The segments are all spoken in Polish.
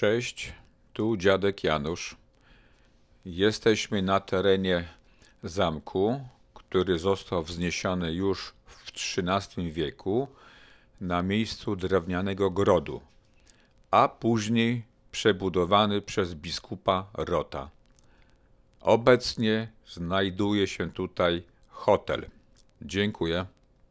Cześć, tu dziadek Janusz. Jesteśmy na terenie zamku, który został wzniesiony już w XIII wieku na miejscu drewnianego grodu, a później przebudowany przez biskupa Rota. Obecnie znajduje się tutaj hotel. Dziękuję.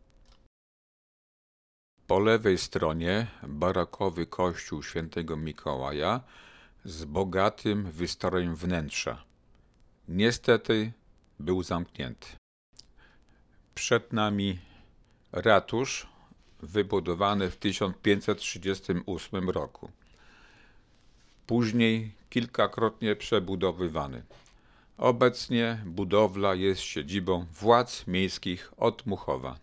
Po lewej stronie barokowy kościół świętego Mikołaja z bogatym wystrojem wnętrza. Niestety był zamknięty. Przed nami ratusz wybudowany w 1538 roku. Później kilkakrotnie przebudowywany. Obecnie budowla jest siedzibą władz miejskich Otmuchowa.